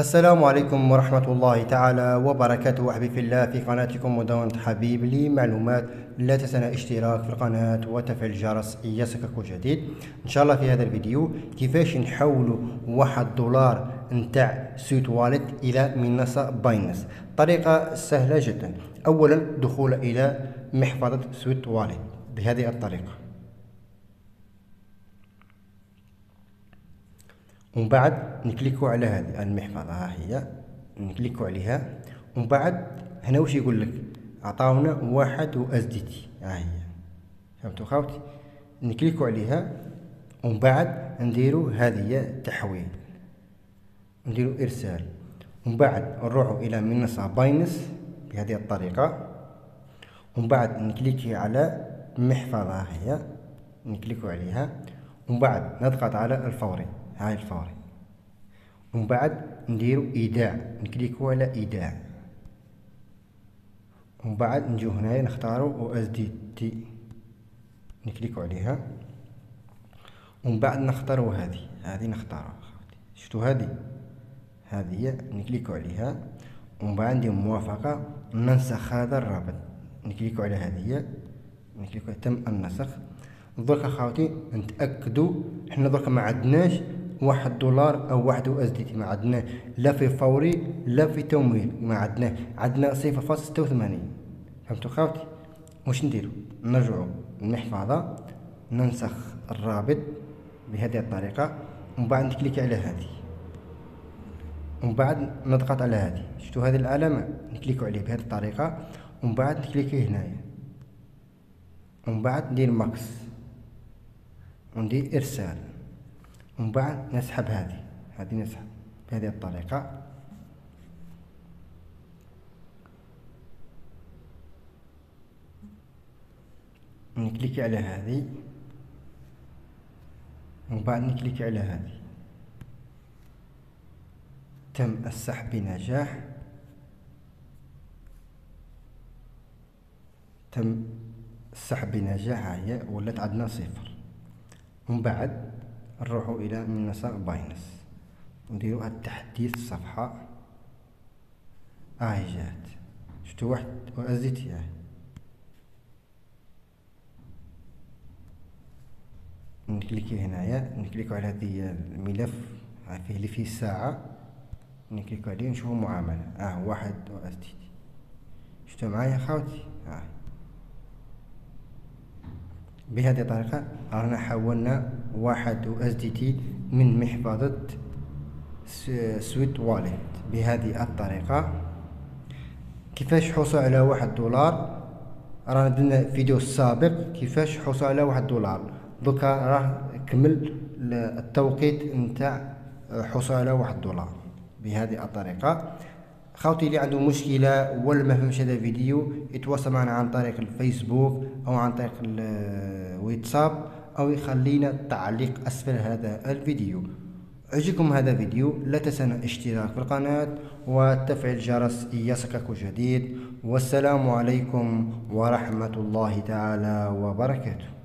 السلام عليكم ورحمة الله تعالى وبركاته. أحبي في الله في قناتكم مدونة حبيب لمعلومات. لا تنسى اشتراك في القناة وتفعيل الجرس يصلك كل جديد. إن شاء الله في هذا الفيديو كيفاش نحولوا $1 نتاع سويت والت إلى منصة باينانس. طريقة سهلة جدا. أولا دخول إلى محفظة سويت والت بهذه الطريقة، ومن بعد نكليكو على هذه المحفظة، ها هي نكليكو عليها. ومن بعد هنا واش يقول لك؟ عطاونا 1 USDT، ها هي فهمتوا خاوتي؟ نكليكو عليها ومن بعد نديرو هذه تحويل، نديرو ارسال، ومن بعد نروحو الى منصة باينانس بهذه الطريقة، ومن بعد نكليكي على محفظة، ها هي نكليكو عليها، ومن بعد نضغط على الفوري، هاي الفوري، ومن بعد نديرو ايداع، نكليكو على ايداع، ومن بعد نجيو هنايا نختارو USDT نكليكو عليها، ومن بعد نختارو هذه نختارها. شفتوا هذه نكليكو عليها، ومن بعد ندير موافقة ننسخ هذا الرابط، نكليكو على هذه، نكليكو تم النسخ. درك خاوتي نتأكدوا حنا درك ما عندناش $1 أو 1 USDT، ما عندنا لا في فوري لا في تمويل، ما عندنا 0.86. فهمتوا خاوتي؟ واش نديرو؟ نرجعو للمحفظة، ننسخ الرابط بهذه الطريقة، ومن بعد نكليكي على هذه، ومن بعد نضغط على هذه. شفتوا هذه العلامة؟ نكليكو عليه بهذه الطريقة، ومن بعد نكليكي هنايا، ومن بعد ندير ماكس وندير ارسال، ومن بعد نسحب هذه نسحب بهذه الطريقة. نكليكي على هذه، ومن بعد نكليكي على هذه. تم السحب بنجاح، تم السحب بنجاح، هي ولات عندنا 0. ومن بعد نروحو الى منصة باينانس نديرو تحديث الصفحة، هاي جات. شفتوا 1 USDT، نكليكي هنايا، نكليكو على هذه الملف فيه اللي فيه الساعة، نكليكو عليه نشوفو معاملة، 1 USDT. شفتوا معايا خاوتي؟ بهذه الطريقة رانا حولنا 1 USDT من محفظة سويت والت بهذه الطريقة. كيفاش حصل على $1؟ رانا درنا فيديو سابق كيفاش حصل على $1. دوكا راه كمل التوقيت نتاع حصول على $1 بهذه الطريقة. خاوتي اللي عنده مشكلة ولا ما فهمش هذا الفيديو يتواصل معنا عن طريق الفيسبوك او عن طريق الواتساب، او يخلينا تعليق اسفل هذا الفيديو. عجبكم هذا الفيديو لا تنسى الاشتراك في القناة وتفعيل الجرس يصلك كل جديد. والسلام عليكم ورحمة الله تعالى وبركاته.